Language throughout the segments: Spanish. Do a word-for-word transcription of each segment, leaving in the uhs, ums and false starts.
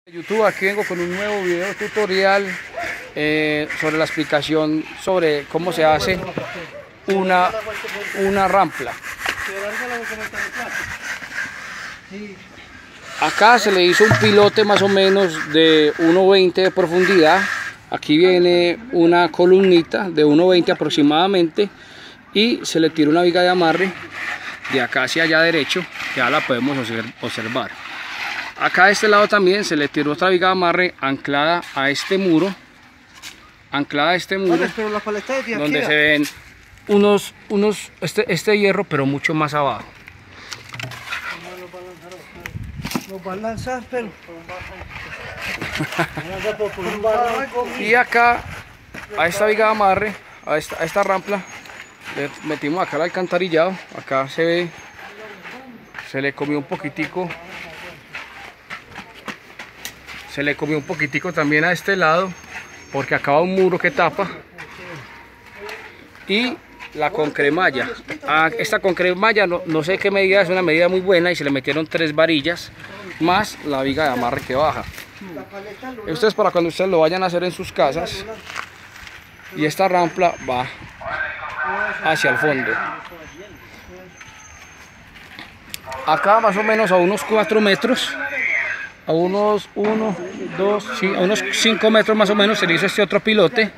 YouTube, aquí vengo con un nuevo video tutorial eh, sobre la explicación sobre cómo se hace una, una rampla. Acá se le hizo un pilote más o menos de uno veinte de profundidad. Aquí viene una columnita de uno veinte aproximadamente y se le tira una viga de amarre de acá hacia allá derecho, que ya la podemos observar. Acá de este lado también se le tiró otra viga de amarre anclada a este muro, anclada a este muro, donde se ven unos, unos este, este hierro, pero mucho más abajo. Nos va a lanzar, pero... Y acá, a esta viga de amarre, a esta, a esta rampla, le metimos acá el alcantarillado. Acá se ve, se le comió un poquitico, se le comió un poquitico también a este lado, porque acá va un muro que tapa. Y la concremalla, a esta concremalla no, no sé qué medida, es una medida muy buena, y se le metieron tres varillas más la viga de amarre que baja. Esto es para cuando ustedes lo vayan a hacer en sus casas. Y esta rampla va hacia el fondo. Acá más o menos a unos cuatro metros, a unos uno, dos, sí, a unos cinco metros más o menos se le hizo este otro pilote.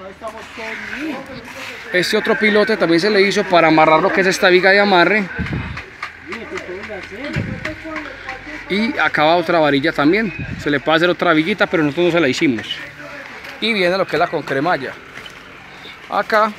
Este otro pilote también se le hizo para amarrar lo que es esta viga de amarre. Y acá va otra varilla también. Se le puede hacer otra viguita, pero nosotros no se la hicimos. Y viene lo que es la concremalla. Acá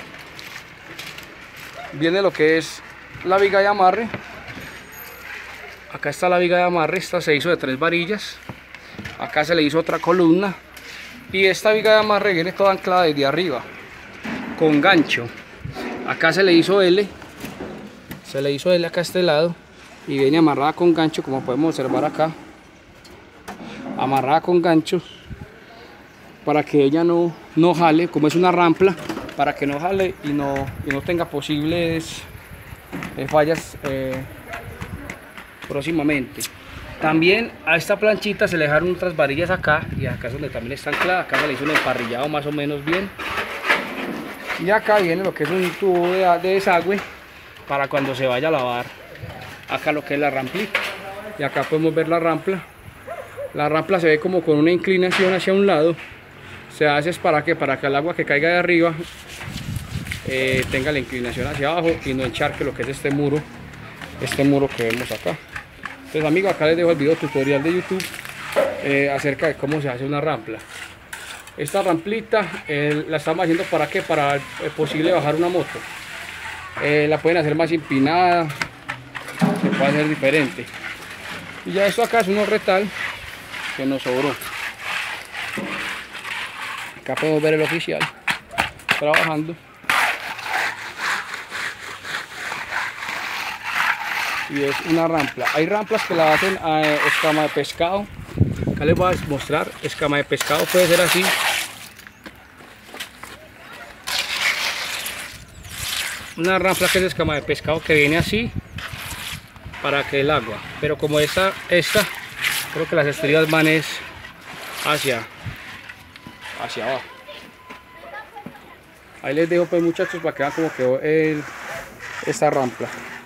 viene lo que es la viga de amarre. Acá está la viga de amarre. Esta se hizo de tres varillas. Acá se le hizo otra columna. Y esta viga de amarre viene toda anclada desde arriba, con gancho. Acá se le hizo L. Se le hizo L acá a este lado. Y viene amarrada con gancho, como podemos observar acá. Amarrada con gancho, para que ella no, no jale, como es una rampla, para que no jale y no, y no tenga posibles eh, fallas eh, próximamente. También a esta planchita se le dejaron otras varillas acá, y acá es donde también está anclada. Acá se le hizo un emparrillado más o menos bien. Y acá viene lo que es un tubo de, de desagüe para cuando se vaya a lavar acá lo que es la ramplita. Y acá podemos ver la rampla. La rampla se ve como con una inclinación hacia un lado. Se hace es para que para que el agua que caiga de arriba eh, tenga la inclinación hacia abajo y no encharque lo que es este muro, este muro que vemos acá. Entonces, amigos, acá les dejo el video tutorial de YouTube eh, acerca de cómo se hace una rampla. Esta ramplita eh, la estamos haciendo para qué, para el posible bajar una moto. Eh, la pueden hacer más empinada, se puede hacer diferente. Y ya esto acá es un horretal que nos sobró. Acá podemos ver el oficial trabajando. Y es una rampla. Hay ramplas que la hacen a escama de pescado. Acá les voy a mostrar. Escama de pescado puede ser así. Una rampla que es escama de pescado, que viene así para que el agua, pero como esta, esta creo que las estrellas van es hacia hacia abajo. Ahí les dejo pues, muchachos, para que vean cómo quedó el, esta rampla.